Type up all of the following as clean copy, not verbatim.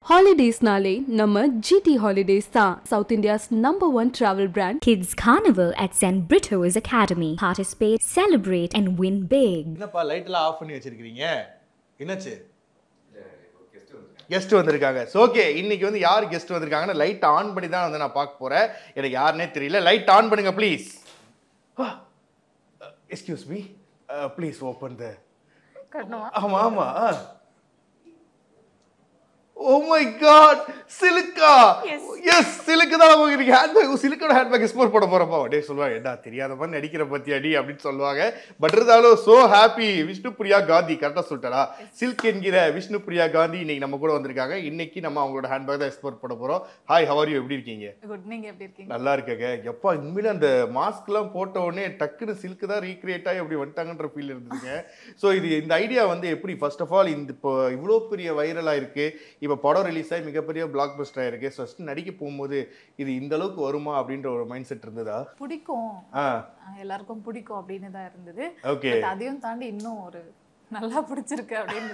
Holidays Nale, Namma GT Holidays Tha, South India's #1 travel brand. Kids Carnival at St. Brito's Academy. Participate, celebrate and win big. என்னப்பா light எல்லாம் off பண்ணி வச்சிருக்கீங்க? என்னாச்சு? Guest வந்திருக்காங்க. Okay, இன்னைக்கு வந்து யார் கெஸ்ட் வந்திருக்காங்கன்னு லைட் ஆன் பண்ணி தான் வந்து நான் பார்க்க போறேன். எனக்கு யாருன்னே தெரியல. லைட் ஆன் பண்ணுங்க please. Excuse me, please open the. ஆமா ஆமா. Oh my god, சிலுக்கா. எஸ், சிலுக்கு தான் உங்களுக்கு ஹேண்ட்பேக், சிலுக்கோட ஹேண்ட்பேக் எக்ஸ்போர்ட் பண்ண போறப்பா. டே சொல்லுவாங்க, ஏடா தெரியாத மாதிரி நடிக்கிற பத்தியா டி அப்படின்னு சொல்லுவாங்க. பட் இருந்தாலும் சோ ஹாப்பி. விஷ்ணுபிரியா காந்தி, கரெக்டா சொல்லிட்டா? சில்க் என்கிற விஷ்ணுபிரியா காந்தி இன்னைக்கு நம்ம கூட வந்திருக்காங்க. இன்னைக்கு நம்ம அவங்களோட ஹேண்ட்பேக் தான் எக்ஸ்போர்ட் பண்ண போறோம். Hi, how are you? எப்படி இருக்கீங்க? குட், நீங்க எப்படி இருக்கீங்க? நல்லா இருக்கேங்க. எப்பா உண்மையில அந்த மாஸ்க் எல்லாம் போட்ட உடனே டக்குன்னு சில்க் தான் ரீக்ரியேட் ஆகி அப்படி வந்துட்டாங்கன்ற ஃபீல் இருந்துச்சுங்க. ஸோ இந்த ஐடியா வந்து எப்படி, ஃபர்ஸ்ட் ஆஃப் ஆல் இந்த இப்போ இவ்வளோ பெரிய வைரலா இருக்கு, இப்போ படம் ரிலீஸ் ஆகி மிகப்பெரிய பிளாக் பஸ்டர் ஆயிருக்கு. ஃபர்ஸ்ட் நடிக்க போகும்போது இது இந்த அளவுக்கு வருமா அப்படின்ற ஒரு மைண்ட் செட் இருந்ததா? பிடிக்கும், எல்லாருக்கும் பிடிக்கும் அப்படின்னு தான் இருந்தது. ஓகே, அதையும் தாண்டி இன்னும் ஒரு நல்லா பிடிச்சிருக்கு அப்படின்னு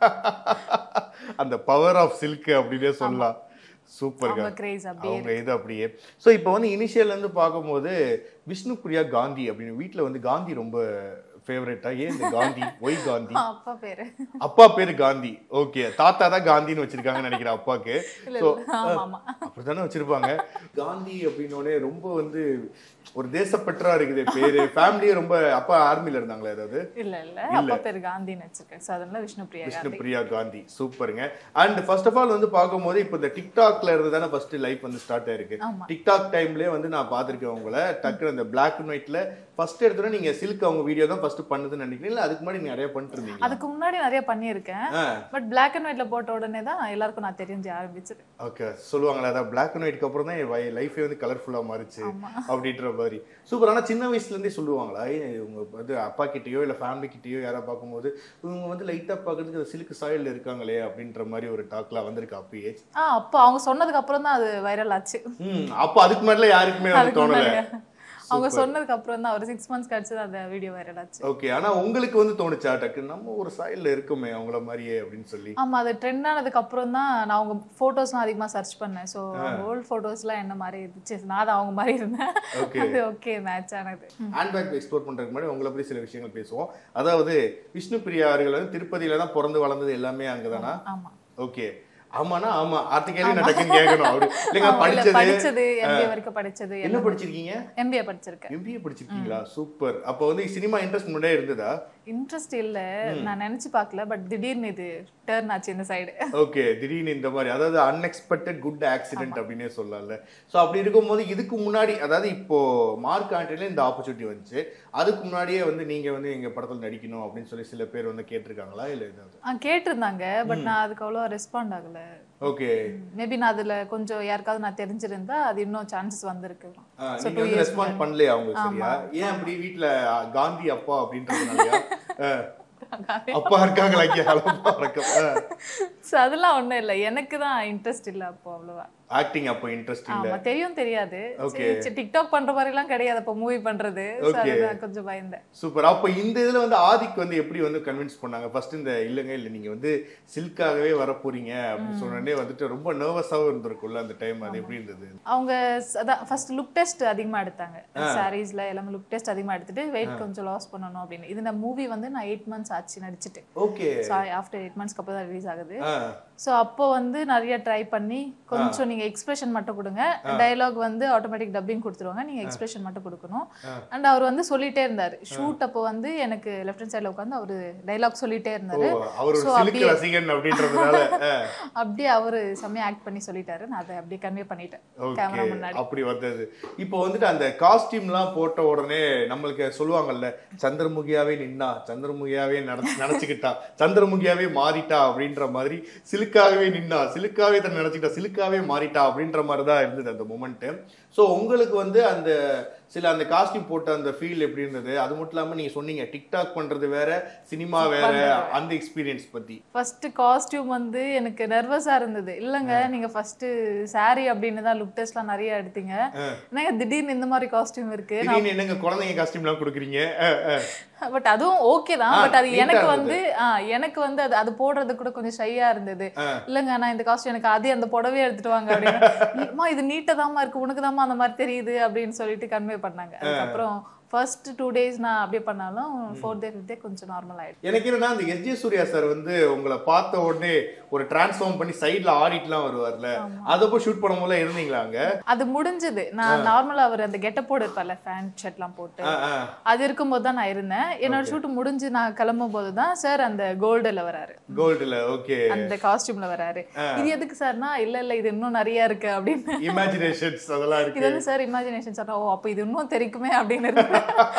அந்த பவர் ஆஃப் சில்க் அப்படின்னே சொல்லலாம். சூப்பர்ங்க, அவங்க இது அப்படியே. ஸோ இப்போ வந்து இனிஷியல்ல இருந்து பார்க்கும்போது விஷ்ணுபிரியா காந்தி அப்படின்னு வீட்டில் வந்து காந்தி ரொம்ப ஃபேவரட்டா? ஏன் இந்த காந்தி? ஒய் காந்தி? அப்பா பேரு காந்தி. ஓகே, தாத்தா தான் காந்தின்னு வச்சிருக்காங்கன்னு நினைக்கிறேன் அப்பாக்கு. அப்படித்தானே வச்சிருப்பாங்க. காந்தி அப்படின்னோடனே ரொம்ப வந்து ஒரு தேசப்பற்றா இருக்குது பேரு. ஃபேமிலியே ரொம்ப. அப்பா ஆர்மில இருந்தாங்களா ஏதாவது? இல்ல இல்ல, அப்பா பேரு காந்தின்னு வச்சிருக்கேன். சோ அதனால விஷ்ணுபிரியா காந்தி. சூப்பருங்க. அண்ட் ஃபர்ஸ்ட் ஆஃப் ஆல் வந்து பார்க்கும்போது இப்போ இந்த டிக்டாக்ல இருந்து தானே ஃபர்ஸ்ட் லைஃப் வந்து ஸ்டார்ட் ஆயிருக்கு. டிக்டாக் டைம்லயே வந்து நான் பார்த்திருக்கேன் உங்களை. டக்குனு அந்த பிளாக் அண்ட் ஒயிட்ல ஃபர்ஸ்ட் எடுத்தோட நீங்க சில்க் அவங்க வீடியோ தான் ஃபர்ஸ்ட் பண்ணதுன்னு நினைக்கிறீங்க, இல்ல அதுக்கு முன்னாடி நிறைய பண்ணிட்டு இருந்தீங்க? அதுக்கு முன்னாடி நிறைய பண்ணியிருக்கேன். பட் பிளாக் அண்ட் ஒயிட்ல போட்ட உடனே தான் எல்லாருக்கும் நான் தெரிஞ்ச ஆரம்பிச்சது. ஓகே, சொல்லுவாங்களா அதான் பிளாக் அண்ட் ஒயிட்க்கு அப்புறம் தான் என் லைஃபே வந்து கலர்ஃபுல்லா மாறிச்சு அப்படின்ற மாதிரி. சூப்பர். ஆனா சின்ன வயசுல இருந்தே சொல்லுவாங்களா உங்க வந்து அப்பா கிட்டயோ இல்ல ஃபேமிலி கிட்டயோ யாரா பார்க்கும்போது இவங்க வந்து லைட்டா பார்க்கறதுக்கு சில்க் சாயல்ல இருக்காங்களே அப்படின்ற மாதிரி ஒரு டாக்லாம் வந்திருக்கு அப்பயே? அப்ப அவங்க சொன்னதுக்கு அப்புறம் தான் அது வைரல் ஆச்சு. அப்ப அதுக்கு முன்னாடி யாருக்குமே வந்து தோணல. அவங்க சொன்னதுக்கு அப்புறம் தான் ஒரு 6 months கழிச்சு அந்த வீடியோ வைரல் ஆச்சு. ஓகே, ஆனா உங்களுக்கு வந்து தோணுச்சா டக்கு நம்ம ஒரு சாயல்ல இருக்குமே அவங்கள மாதிரியே அப்படின்னு சொல்லி? ஆமா, அது ட்ரெண்ட் ஆனதுக்கு அப்புறம் தான் நான் அவங்க போட்டோஸ்லாம் அதிகமா சர்ச் பண்ணேன். சோ ஓல்ட் போட்டோஸ்லாம் என்ன மாதிரி இருந்துச்சு, நான் தான் அவங்க மாதிரி இருந்தேன். அது ஓகே மேட்ச் ஆனது. ஹேண்ட்பேக் எக்ஸ்போர்ட் பண்றதுக்கு முன்னாடி உங்களை பத்தி சில விஷயங்கள் பேசுவோம். அதாவது விஷ்ணுபிரியா அவர்கள் வந்து திருப்பதியில தான் பிறந்து வளர்ந்தது, எல்லாமே அங்கதானா? ஆமா. ஓகே, ஆமானா ஆமா. அடுத்த கேள்வி நான் டக்குன்னு கேட்கணும். அப்படி இல்லைங்க, படிச்சது MBA வரைக்கும் படிச்சது. என்ன படிச்சிருக்கீங்க? MBA படிச்சிருக்கேன். MBA படிச்சிருக்கீங்களா? சூப்பர். அப்ப வந்து சினிமா இன்ட்ரெஸ்ட் முன்னாடியே இருந்ததா? இன்ட்ரெஸ்ட் இல்ல, நான் நினைச்சு பார்க்கல. பட் திடீர்னு இது டர்ன் ஆச்சு இந்த சைடு. ஓகே, திடீர்னு இந்த மாதிரி, அதாவது அன்எக்ஸ்பெக்டட் குட் ஆக்சிடென்ட் அப்படின்னே சொல்லல. சோ அப்படி இருக்கும்போது இதுக்கு முன்னாடி, அதாவது இப்போ மார்க் ஆண்டரில இந்த ஆப்பர்ச்சுனிட்டி வந்துச்சு, அதுக்கு முன்னாடியே வந்து நீங்க வந்து எங்க படத்துல நடிக்கணும் அப்படின்னு சொல்லி சில பேர் வந்து கேட்டிருக்காங்களா இல்ல ஏதாவது? கேட்டிருந்தாங்க. பட் நான் அதுக்கு அவ்வளவு ரெஸ்பாண்ட் ஆகல. ஓகே, மேபி நான் அதுல கொஞ்சம் யாருக்காவது நான் தெரிஞ்சிருந்தா அது இன்னும் சான்சஸ் வந்திருக்கு. நீங்க வந்து ரெஸ்பாண்ட் பண்ணலையா அவங்க? சரியா? ஏன் அப்படி? வீட்ல காந்தி அப்பா அப்படின்றதுனாலயா? அப்பா இருக்காங்களா? அதெல்லாம் ஒண்ணும் இல்ல, எனக்கு தான் இன்ட்ரெஸ்ட் இல்ல அப்போ அவ்வளவா. ஆக்டிங் அப்போ இன்ட்ரெஸ்ட் இல்ல? ஆமா, தெரியும் தெரியாது. டிக்டாக் பண்ற மாதிரி எல்லாம் கிடையாது அப்ப மூவி பண்றது. கொஞ்சம் பயந்தேன். சூப்பர். அப்ப இந்த இதுல வந்து ஆதிக்கு வந்து எப்படி வந்து கன்வின்ஸ் பண்ணாங்க? ஃபர்ஸ்ட் இந்த இல்லங்க இல்ல நீங்க வந்து சில்காகவே வர போறீங்க அப்படின்னு சொன்னே வந்துட்டு ரொம்ப நர்வஸாவும் இருந்திருக்கும்ல அந்த டைம், அது எப்படி இருந்தது? அவங்க ஃபர்ஸ்ட் லுக் டெஸ்ட் அதிகமா எடுத்தாங்க. சாரீஸ்ல எல்லாமே லுக் டெஸ்ட் அதிகமா எடுத்துட்டு வெயிட் கொஞ்சம் லாஸ் பண்ணணும் அப்படின்னு. இந்த மூவி வந்து நான் 8 months ஆச்சு நடிச்சிட்டு. ஓகே, ஆஃப்டர் 8 months அப்புறம் தான் ரிலீஸ் ஆகுது. சோ அப்போ வந்து நிறைய ட்ரை பண்ணி கொஞ்சம் நீங்க எக்ஸ்பிரஷன் மட்டும் கொடுங்க, டயலாக் வந்து ஆட்டோமேட்டிக் டப்பிங் கொடுத்துருவாங்க, நீங்க எக்ஸ்பிரஷன் மட்டும் கொடுக்கணும். அண்ட் அவர் வந்து சொல்லிட்டே இருந்தாரு. ஷூட் அப்போ வந்து எனக்கு லெஃப்ட் ஹேண்ட் சைடுல உட்கார்ந்து அவரு டயலாக் சொல்லிட்டே இருந்தாரு. அப்படியே அவரு செம்மையா ஆக்ட் பண்ணி சொல்லிட்டாரு. நான் அதை அப்படியே கன்வே பண்ணிட்டேன் கேமரா முன்னாடி. அப்படி வந்தது. இப்போ வந்துட்டு அந்த காஸ்டியூம்லாம் போட்ட உடனே நம்மளுக்கு சொல்லுவாங்கல்ல, சந்திரமுகியாவே நின்னா, சந்திரமுகியாவே நினைச்சுக்கிட்டா, சந்திரமுகியாவே மாறிட்டா அப்படின்ற மாதிரி, சிலுக்காகவே நின்னா, சிலுக்காவே தன்னை நினைச்சுக்கிட்டா, சிலுக்காவே மாறிட்டா அப்படின்ற மாதிரி தான் இருந்தது அந்த மொமெண்ட். ஸோ உங்களுக்கு வந்து அந்த சில அந்த காஸ்டியூம் போட்ட அந்த ஃபீல் எப்படி இருந்தது? அது மட்டும் இல்லாம நீங்க சொன்னீங்க டிக்டாக் பண்றது வேற, சினிமா வேற, அந்த எக்ஸ்பீரியன்ஸ் பத்தி. ஃபர்ஸ்ட் காஸ்டியூம் வந்து எனக்கு நர்வஸா இருந்தது. இல்லங்க நீங்க ஃபர்ஸ்ட் சாரி அப்படின்னு தான் லுக் டெஸ்ட்லாம் நிறைய எடுத்தீங்க, என்னங்க திடீர்னு இந்த மாதிரி காஸ்டியூம் இருக்கு, என்னங்க குழந்தைங்க காஸ்டியூம்லாம் கொடுக்குறீங்க? பட் அதுவும் ஓகே தான். பட் அது எனக்கு வந்து அது போடுறது கூட கொஞ்சம் ஷையா இருந்தது. இல்லங்க நான் இந்த காஸ்டியூம் எனக்கு அதே அந்த புடவையே எடுத்துட்டு வாங்க அப்படின்னு, இது நீட்டா தாமா இருக்கு, உனக்கு தாமா அந்த மாதிரி தெரியுது அப்படின்னு சொல்லிட்டு கன்வே பண்ணாங்க. அதுக்கப்புறம் ஃபர்ஸ்ட் 2 days நான் அப்படியே பண்ணாலும் 4th day 5th day கொஞ்சம் நார்மல் ஆயிடுச்சு. எனக்கு என்னன்னா அந்த எஸ்.ஜே. சூர்யா சார் வந்து உங்களை பார்த்த உடனே ஒரு டிரான்ஸ்ஃபார்ம் பண்ணி சைடுல ஆடிட்லாம் வருவார்ல, அதை போய் ஷூட் பண்ணும்போது இருந்தீங்களாங்க? அது முடிஞ்சது. நான் நார்மலா அவர் அந்த கெட்டப் போட இருப்பார்ல, ஃபேண்ட் ஷர்ட்லாம் போட்டு, அது இருக்கும்போது தான் நான் இருந்தேன். என்னோட ஷூட் முடிஞ்சு நான் கிளம்பும் போது தான் சார் அந்த கோல்டுல வராரு. கோல்டுல ஓகே அந்த காஸ்டியூம்ல வராரு. இது எதுக்கு சார்னா இல்ல இது இன்னும் நிறைய இருக்கு அப்படின்னு. இமேஜினேஷன்ஸ் அதெல்லாம் இருக்கு. இது வந்து சார் இமேஜினேஷன் சார். ஓ அப்ப இது இன்னும் தெரிக்குமே அப்படின்னு இருக்கு.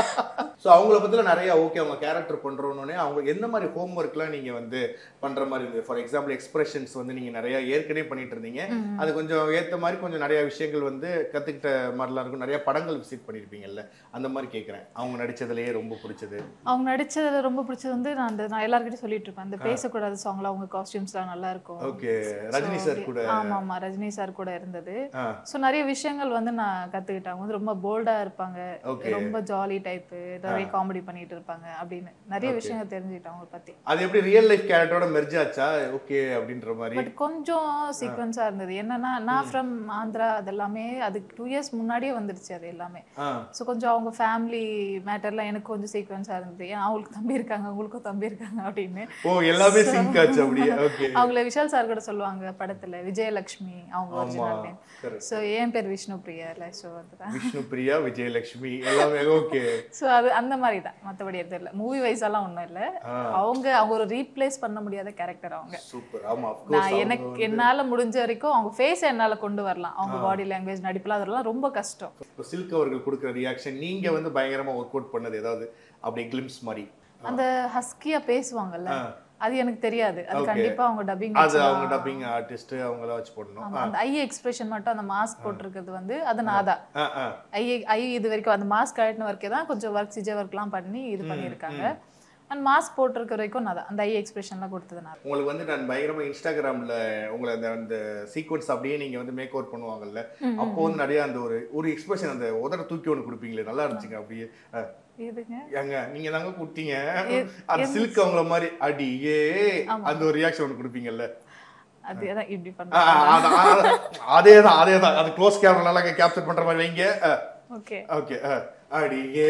ஸோ அவங்கள பற்றில நிறைய ஓகே அவங்க கேரக்டர் பண்ணுறோன்னே அவங்க எந்த மாதிரி ஹோம் ஒர்க்லாம் நீங்கள் வந்து பண்ணுற மாதிரி இருந்தது? ஃபார் எக்ஸாம்பிள் எக்ஸ்பிரஷன்ஸ் வந்து நீங்கள் நிறையா ஏற்கனவே பண்ணிட்டு இருந்தீங்க, அது கொஞ்சம் ஏற்ற மாதிரி கொஞ்சம் நிறையா விஷயங்கள் வந்து கற்றுக்கிட்ட மாதிரிலாம் இருக்கும். நிறைய படங்கள் விசிட் பண்ணியிருப்பீங்கல்ல, அந்த மாதிரி கேட்குறேன். அவங்க நடித்ததுலேயே ரொம்ப பிடிச்சது? அவங்க நடித்ததில் ரொம்ப பிடிச்சது வந்து நான் எல்லாருக்கிட்டையும் சொல்லிட்டு இருப்பேன், அந்த பேசக்கூடாத சாங்ல அவங்க காஸ்டியூம்ஸ்லாம் நல்லா இருக்கும். ஓகே, ரஜினி சார் கூட. ஆமாம் ரஜினி சார் கூட இருந்தது. ஸோ நிறைய விஷயங்கள் வந்து நான் கற்றுக்கிட்டேன். அவங்க வந்து ரொம்ப போல்டாக இருப்பாங்க, ரொம்ப ஜாலி டைப்பு, நிறைய காமெடி பண்ணிட்டு இருப்பாங்க அப்படின்னு நிறைய விஷயங்கள் தெரிஞ்சுக்கிட்டேன் அவங்க பத்தி. அது எப்படி ரியல் லைஃப் கேரக்டரோட மெர்ஜ் ஆச்சா ஓகே அப்படின்ற மாதிரி? பட் கொஞ்சம் சீக்வென்ஸா இருந்தது. என்னன்னா நான் ஃப்ரம் ஆந்திரா, அதெல்லாமே அதுக்கு 2 years முன்னாடியே வந்துருச்சு அது எல்லாமே. ஸோ கொஞ்சம் அவங்க ஃபேமிலி மேட்டர்லாம் எனக்கு கொஞ்சம் சீக்வென்ஸா இருந்தது. ஏன் அவங்களுக்கு தம்பி இருக்காங்க, அவங்களுக்கும் தம்பி இருக்காங்க அப்படின்னு. ஓ எல்லாமே சிங்க் ஆச்சு அப்படியே. ஓகே, அவங்கள விஷால் சார் கூட சொல்லுவாங்க படத்துல விஜயலட்சுமி அவங்க ஒரிஜினல் நேம். ஸோ என் பேர் விஷ்ணு பிரியா இல்ல, ஸோ அதுதான் விஷ்ணு பிரியா விஜயலட்சுமி எல்லாமே ஓகே. ஸோ அது அந்த மாதிரி தான், மற்றபடி எதுவும் இல்லை. மூவி வைஸெல்லாம் ஒன்றும் இல்லை. அவங்க ஒரு ரீப்ளேஸ் பண்ண முடியாத கேரக்டர் அவங்க. சூப்பர். ஆமா, நான் என்னால் முடிஞ்ச வரைக்கும் அவங்க ஃபேஸை என்னால் கொண்டு வரலாம். அவங்க பாடி லாங்குவேஜ் நடிப்புலாம் அதெல்லாம் ரொம்ப கஷ்டம். இப்போ சில்க் அவர்கள் கொடுக்குற ரியாக்ஷன் நீங்க வந்து பயங்கரமா ஒர்க் அவுட் பண்ணது ஏதாவது அப்படியே கிளிம்ஸ் மாதிரி? அந்த ஹஸ்கியா பேசுவாங்கல்ல, அது எனக்கு தெரியாது. அது கண்டிப்பா அவங்க டப்பிங், அது அவங்க டப்பிங் ஆர்டிஸ்ட் அவங்கள வச்சு போடணும். அந்த ஐ எக்ஸ்பிரஷன் மட்டும் அந்த மாஸ்க் போட்டுருக்கிறது வந்து அது நான் தான் ஐ இது வரைக்கும் அந்த மாஸ்க் கழட்டின வரைக்கும் தான் கொஞ்சம் ஒர்க் சிஜே ஒர்க்லாம் பண்ணி இது பண்ணியிருக்காங்க. அண்ட் மாஸ்க் போட்டிருக்க வரைக்கும் நான் தான் அந்த ஐ எக்ஸ்பிரஷன்லாம் கொடுத்ததுனால. உங்களுக்கு வந்து நான் பயங்கரமா இன்ஸ்டாகிராம்ல உங்களை அந்த சீக்வன்ஸ் அப்படியே நீங்க வந்து மேக் ஓவர் பண்ணுவாங்கல்ல, அப்போ வந்து நிறைய அந்த ஒரு எக்ஸ்பிரஷன் அந்த உதர தூக்கி ஒன்று கொடுப்பீங்களே, நல்லா இருந்துச்சுங்க. அப்படியே ஏங்க நீங்க தாங்க கொடுத்தீங்க அந்த சில்க் அவங்கள மாதிரி அடியே அந்த ஒரு ரியாக்ஷன் ஒன்று கொடுப்பீங்கல்ல, அதேதான் இப்படி பண்ண அதேதான் அது க்ளோஸ் கேமரால கேப்சர் பண்ற மாதிரி வைங்க. ஓகே ஓகே அடியே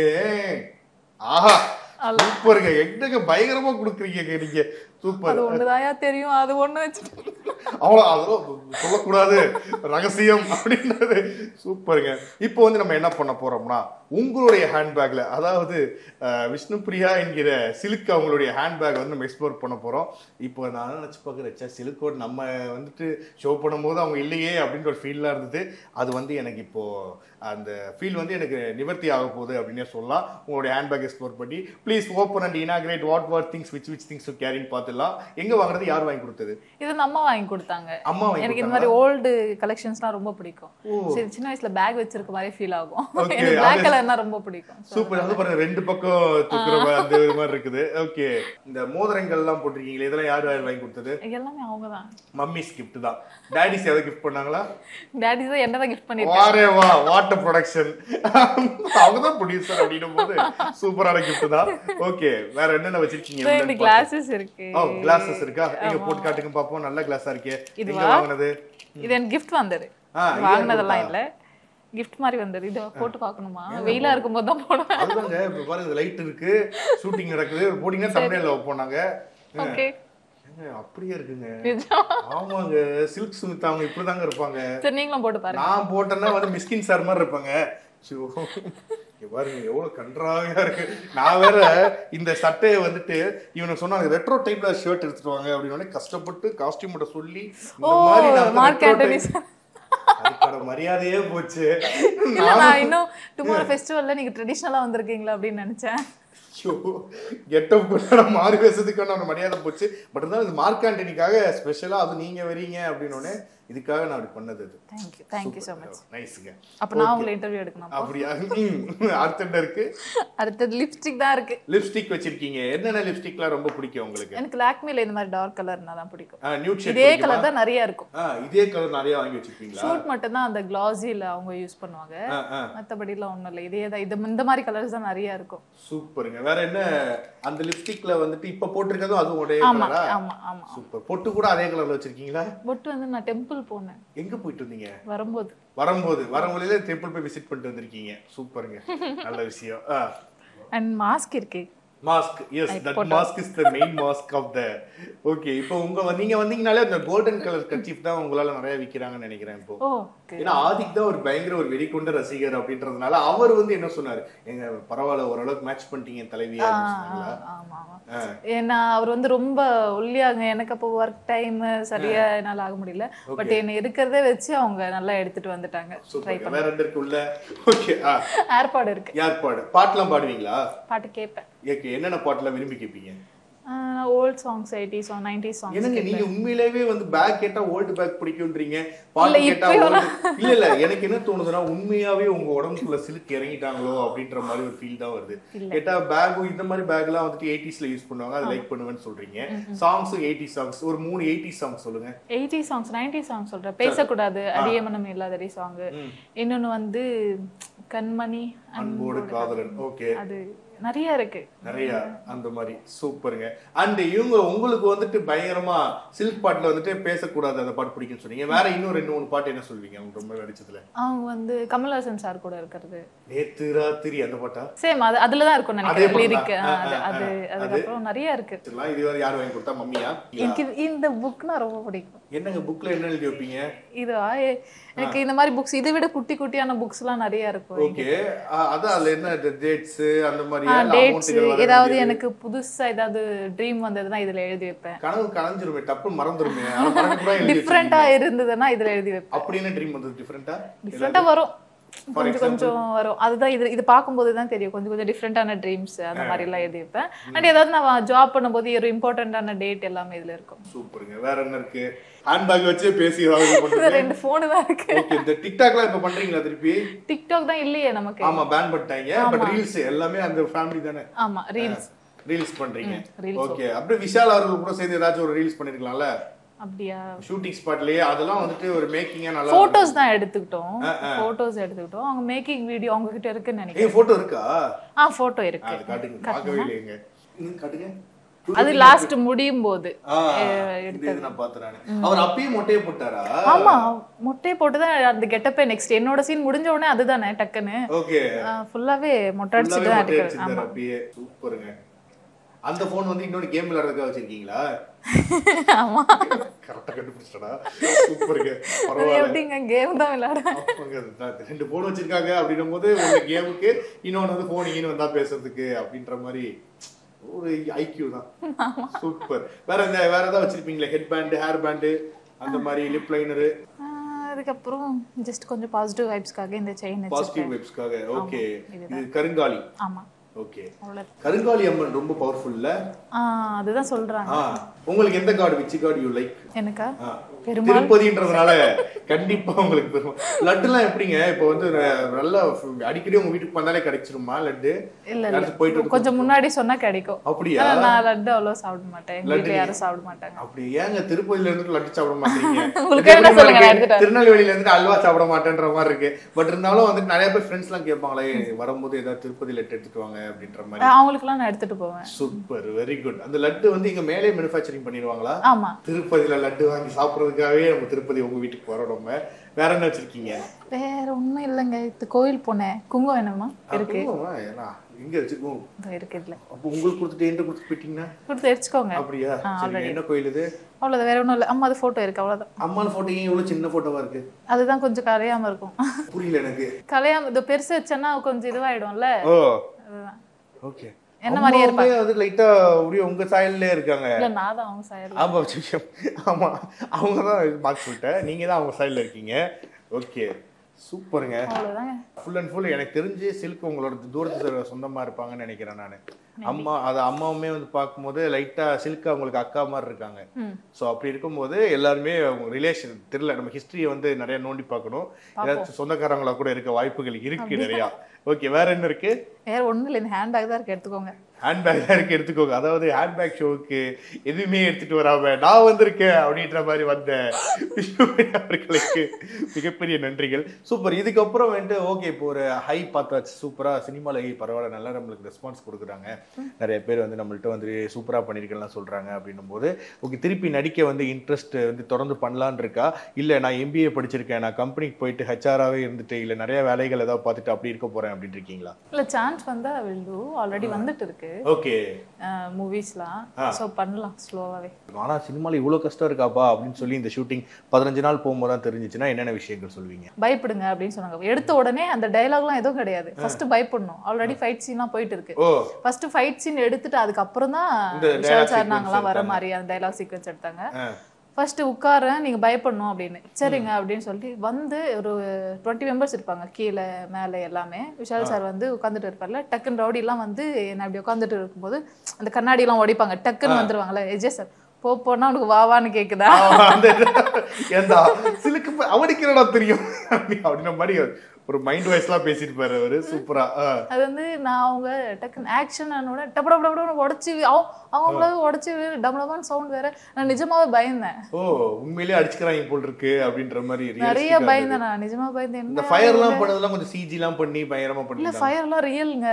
ஆஹா சூப்பருங்க, என்னங்க பயங்கரமா கொடுக்குறீங்க நீங்க. சூப்பர். அது ஒண்ணுதாயா தெரியும், அது ஒண்ணு வச்சுட்டு அவ்வளோ அதெல்லாம் சொல்லக்கூடாது ரகசியம் அப்படின்றது. சூப்பருங்க. இப்போ வந்து நம்ம என்ன பண்ண போறோம்னா உங்களுடைய ஹேண்ட்பேக்ல, அதாவது விஷ்ணு பிரியா என்கிற சில்க் அவங்களுடைய ஹேண்ட்பேக் வந்து நம்ம எக்ஸ்ப்ளோர் பண்ண போறோம். இப்போ நான் நினச்சி பார்க்குறேன், சில்கோட நம்ம வந்துட்டு ஷோ பண்ணும்போது அவங்க இல்லையே அப்படின்ற ஒரு ஃபீல்லாம் இருந்தது. அது வந்து எனக்கு இப்போ அந்த ஃபீல் வந்து எனக்கு நிவர்த்தி ஆக போகுது அப்படின்னே சொல்லலாம். உங்களுடைய ஹேண்ட்பேக் எக்ஸ்ப்ளோர் பண்ணி please open and inaugurate what things which things to carrying பார்த்துலாம். எங்க வாங்குறது, யார் வாங்கி கொடுத்தது? இது நம்ம வாங்கி கொடுத்தாங்க. அம்மா வாங்கி. எனக்கு இந்த மாதிரி ஓல்டு கலெக்ஷன்ஸ்லாம் ரொம்ப பிடிக்கும். சரி, சின்ன வயசுல பேக் வச்சிருக்க மாதிரி ஃபீல் ஆகும். எனக்கு Black கலர்னா ரொம்ப பிடிக்கும். சூப்பர். அது பாருங்க ரெண்டு பக்கம் தூக்குற அந்த ஒரு மாதிரி இருக்குது. ஓகே, இந்த மோதிரங்கள் எல்லாம் போட்டிருக்கீங்களே, இதெல்லாம் யார் வாங்கி கொடுத்தது? எல்லாமே அவங்க தான். மம்மிஸ் கிஃப்ட் தான். டாடிஸ் ஏதாவது கிஃப்ட் பண்ணாங்களா? டாடிஸ் தான் என்ன தான் கிஃப்ட் பண்ணிருக்காங்க. வாரே வா, வாட்டர் ப்ரொடக்ஷன் அவங்க தான் ப்ரொடியூசர் அப்படின்னும் போது சூப்பரான கிஃப்ட் தான். ஓகே, வேற என்னென்ன வச்சிருக்கீங்க? இந்த கிளாसेस இருக்கு. ஓ, கிளாसेस இருக்கா? நீங்க போட்டு காட்டுங்க பாப்போம். நல்ல கிளாஸா இருக்கே. எங்க வாங்குனது? இது எனக்கு gift வந்தது. வாங்குனதெல்லாம் இல்ல, gift மாதிரி வந்தது. இத போட்டு பார்க்கணுமா? வெயிலா இருக்கும்போது தான் போடுவேன். அதுதாங்க. இப்ப பாருங்க, லைட் இருக்கு, ஷூட்டிங் நடக்குது, போடிங்க தம்ப்நெயில்ல போனாங்க. ஓகே, அப்படியே இருக்குங்க. ஆமாங்க, சில்க் சுமிதா அவங்க இப்படிதாங்க இருப்பாங்க. சரி, நீங்களும் போட்டு பாருங்க. நான் போட்டேன்னா வந்து மிஸ்கின் சார் மாதிரி இருப்பாங்க. பாருங்க எவ்வளவு கன்றாவியா இருக்கு. நான் வேற இந்த சட்டையை வந்துட்டு இவனுக்கு சொன்னாங்க ரெட்ரோ டைப்ல ஷர்ட் எடுத்துட்டு வாங்க அப்படின்னு கஷ்டப்பட்டு காஸ்டியூம் சொல்லி இந்த மாதிரி அதுக்கான மரியாதையே போச்சு. நான் இன்னும் டுமாரோ ஃபெஸ்டிவல்ல நீங்க ட்ரெடிஷனலா வந்திருக்கீங்களா அப்படின்னு நினைச்சேன். கெட்டப் கூட மாறி பேசுறதுக்கான மரியாதை போச்சு. பட் இருந்தாலும் இந்த மார்க் ஆண்டனிக்காக ஸ்பெஷலா அது நீங்க வரீங்க அப்படின்னு இதுக்காக நான் அப்படி பண்ணது அது. Thank you so much. நைஸ்ங்க. அப்ப நான் உங்களை இன்டர்வியூ எடுக்கணும். அப்படியா? அடுத்து என்ன இருக்கு? அடுத்து லிப்ஸ்டிக் தான் இருக்கு. லிப்ஸ்டிக் வச்சிருக்கீங்க. என்னென்ன லிப்ஸ்டிக்லாம் ரொம்ப பிடிக்கும் உங்களுக்கு? எனக்கு லாக்மேல இந்த மாதிரி டார்க் கலர்னா தான் பிடிக்கும். Nude shade. இதே கலர் தான் நிறைய இருக்கும். இதே கலர் நிறைய வாங்கி வச்சிருக்கீங்களா? ஷூட் மட்டும் தான் அந்த கிளாஸில அவங்க யூஸ் பண்ணுவாங்க. மத்தபடி எல்லாம் ஒண்ணும் இல்ல. இதே தான் இந்த மாதிரி கலர்ஸ் தான் நிறைய இருக்கும். சூப்பருங்க. வேற என்ன அந்த லிப்ஸ்டிக்ல வந்துட்டு இப்ப போட்டுருக்கதும் அதுவும் ஒரே கலரா? ஆமா ஆமா. சூப்பர். பொட்டு கூட அதே கலர்ல வச்சிருக்கீங்களா? பொட்டு வந்து நான் டெம்பிள் போனேன். எங்க போயிட்டு வந்தீங்க? வரும்போது டெம்பிள் போய் விசிட் பண்ணிட்டு வந்திருக்கீங்க. சூப்பருங்க. நல்ல விஷயம். அண்ட் மாஸ்க் இருக்கு. Mask, yes, that mask is the main mask of the. Okay, இப்போ நீங்க வந்தீங்கனாலே அந்த கோல்டன் கலர் கர்ச்சீஃப் தான் உங்களால நிறைய விக்கிறாங்கன்னு நினைக்கிறேன் இப்போ. ஏன்னா ஆதிக் தான் ஒரு பயங்கர ஒரு வெடிகொண்ட ரசிகர் அப்படின்றதுனால அவர் வந்து என்ன சொன்னாரு, எங்க பரவாயில்ல ஓரளவுக்கு மேட்ச் பண்ணிட்டீங்க தலைவியா சொன்னாங்களா? ஆமா ஆமா. ஏன்னா அவர் வந்து ரொம்ப ஒல்லியாங்க. எனக்கு அப்போ ஒர்க் டைம் சரியா என்னால ஆக முடியல. பட் என்ன இருக்கிறதே வச்சு அவங்க நல்லா எடுத்துட்டு வந்துட்டாங்க. ட்ரை பண்ண. வேற என்ன இருக்கு உள்ள? ஓகே, ஏர்பாட் இருக்கு. ஏர்பாட். பாட்டுலாம் பாடுவீங்களா? பாட்டு கேட்பேன். என்னென்ன பாட்டுலாம் விரும்பி கேட்பீங்க? Old songs, 80s song, 90s songs. எனக்கு நீங்க உண்மையிலேயே வந்து பேக் கேட்டா ஓல்ட் பேக் பிடிக்கும்ன்றீங்க, பாட்டு கேட்டா இல்ல எனக்கு என்ன தோணுதுன்னா உண்மையாவே உங்க உடம்புக்குள்ள சிலுக்கு இறங்கிட்டாங்களோ அப்படின்ற மாதிரி ஒரு ஃபீல் தான் வருது. கேட்டா பேக் இந்த மாதிரி பேக்லாம் வந்துட்டு 80ஸ்ல யூஸ் பண்ணுவாங்க, அது லைக் பண்ணுவேன்னு சொல்றீங்க. சாங்ஸ் 80s சாங்ஸ், ஒரு 3 80s சாங்ஸ் சொல்லுங்க. 80s சாங்ஸ், 90s சாங்ஸ் சொல்றேன். பேசக்கூடாது, அடியமனம் இல்லாதடி சாங். இன்னொன்னு வந்து கண்மணி அன்போடு காதலன். ஓகே, அது நிறைய இருக்கு, நிறைய அந்த மாதிரி. சூப்பருங்க. அண்ட் இவங்க உங்களுக்கு வந்துட்டு பயங்கரமா சில்க் பாட்டுல வந்துட்டு பேசக்கூடாது அந்த பாட்டு பிடிக்கும்னு சொன்னீங்க. வேற இன்னும் 2-3 பாட்டு என்ன சொல்வீங்க அவங்க ரொம்ப நடிச்சதுல? அவங்க வந்து கமல்ஹாசன் சார் கூட இருக்கிறது நேத்து ராத்திரி அந்த பாட்டா? சேம் அதுல தான் இருக்கும் நினைக்கிறேன் லிரிக். அது அதுக்கப்புறம் நிறைய இருக்கு. இது வேற யார் வாங்கி கொடுத்தா? மம்மியா? எனக்கு இந்த புக்னா ரொம்ப பிடிக்கும். என்னங்க புக்ல என்ன எழுதி வைப்பீங்க? இதுவா, எனக்கு இந்த மாதிரி புக்ஸ் இதை விட குட்டி குட்டியான புக்ஸ் எல்லாம் நிறைய இருக்கும். ஓகே, அத அதுல என்ன டேட்ஸ் அந்த மாதிரி டேட்ஸ் ஏதாவது எனக்கு புதுசா ஏதாவது ட்ரீம் வந்ததுன்னா இதுல எழுதி வைப்பேன். கனவு கனஞ்சிருமே, டப்பு மறந்துருமே, அத மறக்க கூட எழுதி டிஃபரண்டா இருந்ததுன்னா இதுல எழுதி வைப்பேன். அப்படி என்ன ட்ரீம் வந்தது? டிஃபரண்டா வரும், கொஞ்சம் வரும். அதுதான் இது பார்க்கும்போது தான் தெரியும். கொஞ்சம் டிஃப்ரெண்டான ட்ரீம்ஸ் அந்த மாதிரி எல்லாம் எழுதி வைப்பேன். அண்ட் ஏதாவது நான் ஜாப் பண்ணும்போது ஒரு இம்பார்ட்டன்டான டேட் எல்லாமே இதுல இருக்கும். சூப்பருங்க. வேற என்ன இருக்கு? ஹேண்ட்பேக் வச்சே பேசி 2 போன் தான் இருக்கு. ஓகே, இந்த டிக்டாக்லாம் இப்ப பண்றீங்களா திருப்பி? டிக்டாக் தான் இல்லையே நமக்கு. ஆமா, பேன் பண்ணிட்டாங்க. பட் ரீல்ஸ் எல்லாமே அந்த ஃபேமிலி தானே. ஆமா, ரீல்ஸ் பண்றீங்க. ஓகே, அப்படியே விஷால் அவர்கள் கூட சேர்ந்து ஏதாச்சும் ஒரு ரீல்ஸ் பண்ணிருக்கலாம்ல? அப்படியா? ஷூட்டிங் ஸ்பாட்லயே அதெல்லாம் வந்துட்டு ஒரு மேக்கிங்கா நல்லா போட்டோஸ் தான் எடுத்துக்கிட்டோம். அவங்க மேக்கிங் வீடியோ அவங்க கிட்ட இருக்குன்னு நினைக்கிறேன். போட்டோ இருக்கா? போட்டோ இருக்கு. அது காட்டுங்க, பார்க்கவே இல்லைங்க. காட்டுங்க. அது லாஸ்ட் முடியும் போது எடுத்தது நான் பார்த்தேன். அவர் அப்பயே மொட்டையை போட்டாரா? ஆமா, மொட்டையை போட்டுதான் அந்த கெட்டப்பே நெக்ஸ்ட் என்னோட சீன் முடிஞ்ச உடனே அதுதானே டக்குன்னு. ஓகே, ஃபுல்லாவே மொட்டை அடிச்சிட்டு தான் இருக்கு. ஆமா, அப்பயே சூப்பருங்க. அந்த போன் வந்து இன்னொரு கேம் விளையாடுறதுக்காக வச்சிருக்கீங்களா? ஆமா, கரெக்ட்டா கண்டுபிடிச்சடா. சூப்பருங்க. பரவாயில்லை. எப்படிங்க கேம் தான் விளையாடுறேன். 2 போன் வச்சிருக்காங்க அப்படின்னும்போது ஒரு கேமுக்கு இன்னொன்னு வந்து போன் இங்க வந்தா பேசுறதுக்கு அப்படின்ற மாதிரி ஒரு ஐக்யூ தான். சூப்பர். வேற ஏதாவது வச்சிருப்பீங்களா? ஹெட் பேண்ட், ஹேர் பேண்ட் அந்த மாதிரி, லிப் லைனர்? அதுக்கப்புறம் ஜஸ்ட் கொஞ்சம் பாசிட்டிவ் வைப்ஸ்க்காக இந்த செயின் வச்சிருக்கேன். பாசிட்டிவ் வைப்ஸ்க்காக. ஓகே, இது கருங்காலி. ஆமா. ஓகே, கருங்காலி அம்மன் ரொம்ப பவர்ஃபுல்ல. அதுதான் சொல்றாங்க. உங்களுக்கு எந்த card, which card you like? எனக்கா? திருப்பதின்றதுனால கண்டிப்பா உங்களுக்கு பெருமாள். லட்டுலாம் எப்படிங்க இப்போ வந்து நல்லா அடிக்கடி உங்க வீட்டுக்கு வந்தாலே கிடைச்சிருமா லட்டு? இல்ல போயிட்டு கொஞ்சம் முன்னாடி சொன்னா கிடைக்கும். அப்படியா? நான் லட்டு அவ்வளவு சாப்பிட மாட்டேன். வீட்ல யாரும் சாப்பிட மாட்டாங்க. அப்படி ஏங்க திருப்பதில இருந்து லட்டு சாப்பிட மாட்டீங்க? உங்களுக்கு என்ன சொல்லுங்க, நான் எடுத்துட்டேன். திருநெல்வேலில இருந்து அல்வா சாப்பிட மாட்டேன்ற மாதிரி இருக்கு. பட் இருந்தாலும் வந்து நிறைய பேர் ஃப்ரெண்ட்ஸ் எல்லாம் கேட்பாங்களே, வரும்போது ஏதாவது திருப்பதி லட்டு எடுத்துட்டு வாங்க அப்படின்ற மாதிரி. அவங்களுக்கு எல்லாம் நான் எடுத்துட்டு போவேன். Super, very good. அந்த லட்டு வந்து இங்க மேலே மேனுஃபேக்சரிங் பண்ணிடுவாங்களா? ஆமா, திருப்பதியில லட்டு வாங்கி சாப்பிடுறதுக்காகவே நம்ம திருப்பதி உங்க வீட்டுக்கு போறோம். நம்ம வேற என்ன வச்சிருக்கீங்க? வேற ஒண்ணும் இல்லங்க. இது கோயில் போனேன். குங்குமம் என்னமா இருக்கு? எங்க வச்சிருக்கோம்? இருக்கு இல்ல. அப்ப உங்களுக்கு கொடுத்துட்டு என்கிட்ட கொடுத்து போயிட்டீங்கன்னா கொடுத்து எடுத்துக்கோங்க. அப்படியா? என்ன கோயில் இது? அவ்வளவுதான், வேற ஒண்ணும் இல்ல. அம்மா அது போட்டோ இருக்கு, அவ்வளவுதான். அம்மா போட்டோ ஏன் இவ்வளவு சின்ன போட்டோவா இருக்கு? அதுதான் கொஞ்சம் கலையாம இருக்கும். புரியல எனக்கு. கலையாம இது பெருசு வச்சேன்னா கொஞ்சம் இதுவாயிடும்ல. ஓ, அதுதான். ஓகே. என்ன மாதிரியே இருப்பாங்க. அது லைட்டா அப்படியே உங்க சாயல்ல இருக்காங்க. இல்ல, நான் தான் அவங்க சாயல்ல. ஆமா, அவங்க தான் மார்க் சொல்லிட்டேன். நீங்க தான் அவங்க சாயல்ல இருக்கீங்க. ஓகே, சூப்பருங்க. அவ்வளவுதாங்க. ஃபுல் அண்ட் ஃபுல் எனக்கு தெரிஞ்சு சில்க் உங்களோட தூரத்து சொந்தமா இருப்பாங்கன்னு நினைக்கிறேன் நான். அம்மாவுமே வந்து பார்க்கும்போது லைட்டா சில்க் அவங்களுக்கு அக்கா மாதிரி இருக்காங்க. ஸோ அப்படி இருக்கும்போது எல்லாருமே அவங்க ரிலேஷன் தெரியல, நம்ம ஹிஸ்டரியை வந்து நிறைய நோண்டி பார்க்கணும். ஏதாச்சும் சொந்தக்காரங்களா கூட இருக்க வாய்ப்புகள் இருக்கு நிறையா. ஓகே, வேற என்ன இருக்கு? வேற ஒன்றும் இல்லை, இந்த ஹேண்ட்பேக் தான் இருக்கு, எடுத்துக்கோங்க. ஹேண்ட்பேக் தான் இருக்கு, எடுத்துக்கோங்க. அதாவது ஹேண்ட்பேக் ஷோவுக்கு எதுவுமே எடுத்துட்டு வராம நான் வந்திருக்கேன் அப்படின்ற மாதிரி வந்த விஷ்ணுபிரியா அவர்களுக்கு மிகப்பெரிய நன்றிகள். சூப்பர். இதுக்கப்புறம் வந்துட்டு ஓகே, இப்போ ஒரு ஹை பார்த்தாச்சு, சூப்பரா சினிமால பரவாயில்ல, நல்லா நம்மளுக்கு ரெஸ்பான்ஸ் கொடுக்குறாங்க, நிறைய பேர் வந்து நம்மள்ட்ட வந்து சூப்பரா பண்ணிருக்கலாம் சொல்றாங்க அப்படின்னும் போது ஓகே, திருப்பி நடிக்க வந்து இன்ட்ரெஸ்ட் வந்து தொடர்ந்து பண்ணலான் இருக்கா, இல்ல நான் MBA படிச்சிருக்கேன், நான் கம்பெனிக்கு போயிட்டு ஹெச்ஆராவே இருந்துட்டு இல்ல நிறைய வேலைகள் ஏதாவது பார்த்துட்டு அப்படி இருக்க போறேன் அப்படின்னு இருக்கீங்களா? இல்ல, சான்ஸ் வந்தா will do, ஆல்ரெடி வந்துட்டு இருக்கு. ஓகே, மூவிஸ்லாம் சோ பண்ணலாம் ஸ்லோவாவே. ஆனா சினிமால இவ்வளவு கஷ்டம் இருக்காப்பா அப்படின்னு சொல்லி இந்த ஷூட்டிங் 15 நாள் போகும்போது தான் தெரிஞ்சிச்சுன்னா என்னென்ன விஷயங்கள் சொல்வீங்க? பயப்படுங்க அப்படின்னு சொன்னாங்க. எடுத்த உடனே அந்த டயலாக்லாம் எதுவும் கிடையாது, ஃபர்ஸ்ட் பயப்படணும். ஆல்ரெடி ஃபைட் சீன்லாம் போயிட்டு இருக்கு. ஃபர்ஸ்ட் ஃபைட் சீன் எடுத்துட்டு அதுக்கப்புறம் தான் விஷால் சார் நாங்களாம் வர மாதிரி அந்த டயலாக் சீக்வென்ஸ் எடுத்தாங்க. ஃபர்ஸ்ட் உட்காரேன், நீங்க பயப்படணும் அப்படின்னு. சரிங்க அப்படின்னு சொல்லி வந்து ஒரு 20 மெம்பர்ஸ் இருப்பாங்க, கீழே மேலே எல்லாமே. விஷால் சார் வந்து உட்காந்துட்டு இருப்பார்ல, டக்குன்னு ரவுடி எல்லாம் வந்து என்ன அப்படி உட்காந்துட்டு இருக்கும்போது அந்த கண்ணாடி எல்லாம் உடைப்பாங்க, டக்குன்னு வந்துருவாங்கல்ல. எஜே சார் போனா உனக்கு வாவான்னு கேக்குதா, சிலுக்கு அவனுக்கு என்னடா தெரியும் அப்படின்ற மாதிரி ஒரு மைண்ட் வைஸ்லாம் பேசிட்டு பாரு அவரு, சூப்பரா. அது வந்து நான் அவங்க டக்குன்னு ஆக்ஷனோட டப்படப்பட உடச்சி அவங்கள உடச்சி டம்ளமான சவுண்ட் வேற, நான் நிஜமாவே பயந்தேன். உண்மையிலேயே அடிச்சுக்கிறாங்க போல் இருக்கு அப்படின்ற மாதிரி நிறைய பயந்தேன் நான், நிஜமா பயந்தேன். இந்த ஃபயர்லாம் பண்ணதெல்லாம் கொஞ்சம் சிஜிலாம் பண்ணி பயங்கரமா பண்ணி. இல்ல, ஃபயர்லாம் ரியல்ங்க,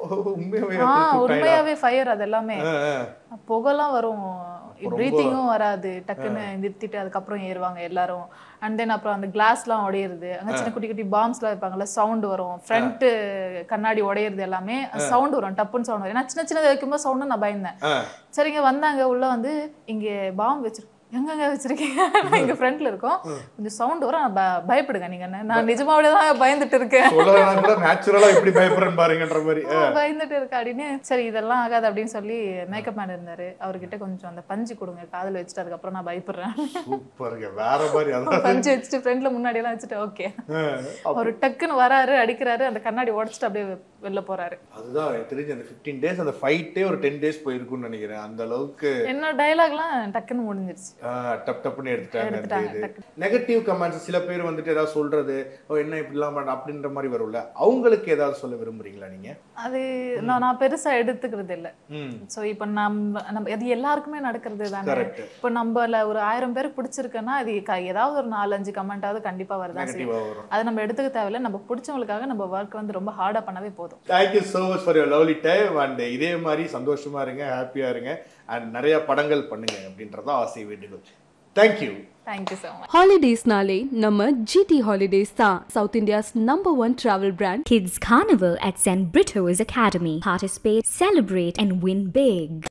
உண்மையாவே ஃபயர். அது எல்லாமே புகைலாம் வரும், பிரீத்திங்கும் வராது, டக்குன்னு நிறுத்திட்டு அதுக்கப்புறம் ஏறுவாங்க எல்லாரும். அண்ட் தென் அப்புறம் அந்த கிளாஸ்லாம் உடையிறது, அங்கே சின்ன குட்டி குட்டி பாம்ஸ்லாம் வைப்பாங்கல்ல, சவுண்ட் வரும், ஃப்ரண்ட் கண்ணாடி உடையிறது எல்லாமே சவுண்ட் வரும், டப்புன்னு சவுண்ட் வரும். ஏன்னா சின்ன சின்னது வைக்கும்போது சவுண்டு நான் பயந்தேன். சரிங்க, வந்தாங்க உள்ள வந்து இங்கே பாம் வச்சிருக்கோம், எங்கங்க வச்சிருக்கீங்க, எங்க ஃப்ரண்ட்ல இருக்கோம், கொஞ்சம் சவுண்ட் வரும், பயப்படுங்க நீங்க, நான் நிஜமாவே தான் பயந்துட்டு இருக்கேன், நேச்சுரலா எப்படி பயப்படுறேன் பாருங்கன்ற மாதிரி பயந்துட்டு இருக்கேன் அப்படின்னு. சரி இதெல்லாம் ஆகாது அப்படின்னு சொல்லி மேக்கப் மேன் இருந்தாரு, அவர்கிட்ட கொஞ்சம் அந்த பஞ்சு கொடுங்க காதுல வச்சுட்டு அதுக்கப்புறம் நான் பயப்படுறேன். சூப்பருங்க, வேற மாதிரி பஞ்சு வச்சுட்டு ஃப்ரண்ட்ல முன்னாடி எல்லாம் வச்சுட்டு ஓகே. ஒரு டக்குன்னு வராரு, அடிக்கிறாரு, அந்த கண்ணாடி உடைச்சிட்டு அப்படியே வெளில போறாரு. அதுதான் எனக்கு தெரிஞ்சு அந்த 15 days அந்த ஃபைட்டே ஒரு 10 days போயிருக்கும்னு நினைக்கிறேன். அந்த அளவுக்கு என்ன டயலாக்லாம் டக்குன்னு முடிஞ்சிருச்சு, டப் டப்னு எடுத்துட்டாங்க. நெகட்டிவ் கமெண்ட்ஸ் சில பேர் வந்துட்டு ஏதாவது சொல்றது, என்ன இப்படிலாம் பண்ண அப்படின்ற மாதிரி வரும்ல, அவங்களுக்கு ஏதாவது சொல்ல விரும்புறீங்களா நீங்க? அது நான் பெருசா எடுத்துக்கிறது இல்ல. சோ இப்போ நம்ம அது எல்லாருக்குமே நடக்கிறது தானே. இப்போ நம்மள ஒரு 1000 பேருக்கு பிடிச்சிருக்குன்னா அது ஏதாவது ஒரு 4-5 கமெண்டாவது கண்டிப்பா வருதா செய்யும். அதை நம்ம எடுத்துக்க தேவையில்ல, நம்ம பிடிச்சவங்களுக்காக நம்ம ஒர்க் வந்து ரொம்ப ஹார்டா பண்ணவே போதும். Thank you so much for your lovely time and இதே மாதிரி சந்தோஷமா இருங்க, ஹாப்பியா இருங்க and நிறைய படங்கள் பண்ணுங்க அப்படின்றத ஆசை வேண்டுகிறோம். Thank you. Thank you so much. Holidays nale நம்ம GT Holidays தான் South India's #1 travel brand. Kids Carnival at St. Brito's Academy. Participate, celebrate and win big.